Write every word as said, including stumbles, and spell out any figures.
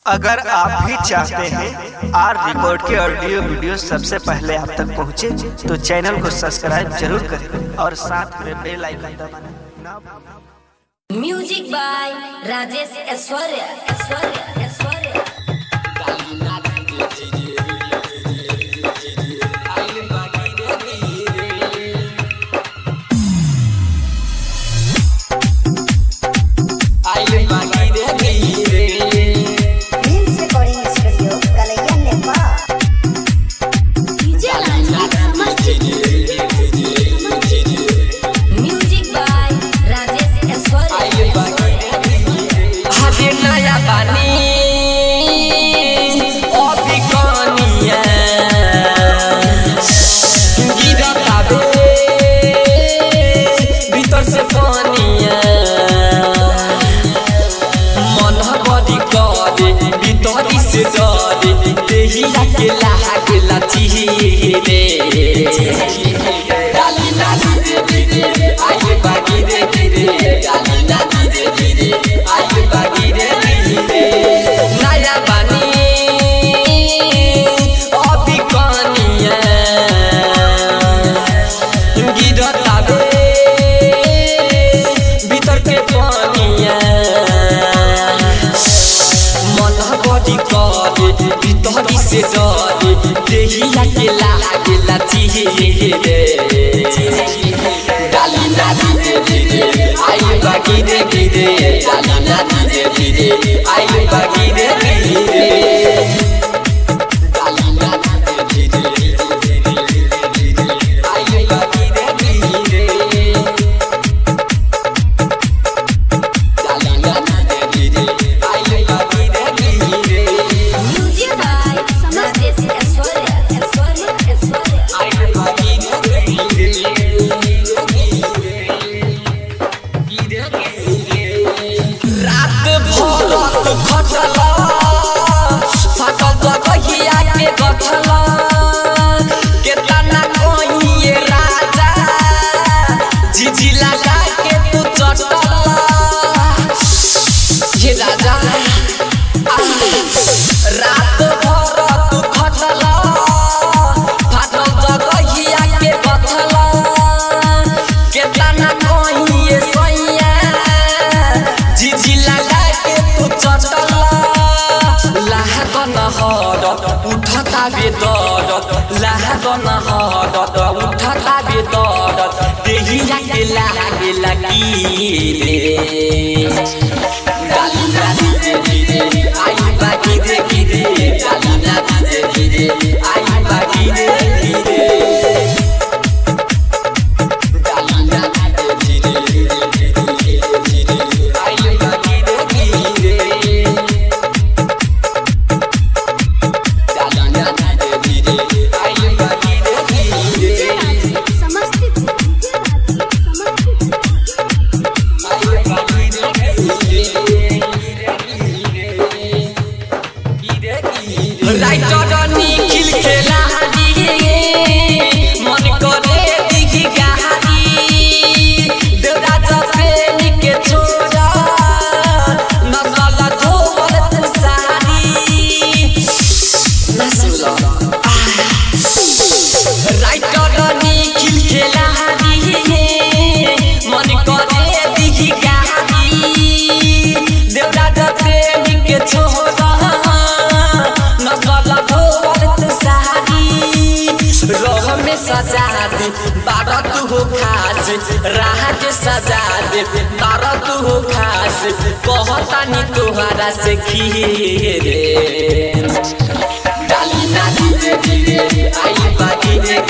अगर आप भी चाहते हैं आर रिकॉर्ड के ऑडियो वीडियो सबसे पहले आप तक पहुंचे, तो चैनल को सब्सक्राइब जरूर करें और साथ में बेल आइकन दबाना। म्यूजिक बाय राजेश ऐश्वर्या ऐश्वर्या ऐश्वर्या से डरे देहिया के लागेला चिहे डाली ना धीरे धीरे आई बाकी रे गिरे डाली ना धीरे धीरे आई बाकी रे गिरे डाली ना धीरे धीरे आई बाकी रे गिरे डाली ना धीरे धीरे आई बाकी रे गिरे उठता बेदर लागन हरत उठता बेदर देहिया के लागे लगी रे डाली ना धीरे धीरे आई बाकी रे गिरे डाली ना धीरे धीरे आई बाकी रे गिरे डाली ना धीरे धीरे आई बाकी रे गिरे बारह तू हो खास राह के सजा दे बारह तू हो खास कहता नी तोहरा से खीरे डाली ना धीरे धीरे आई बाकी रे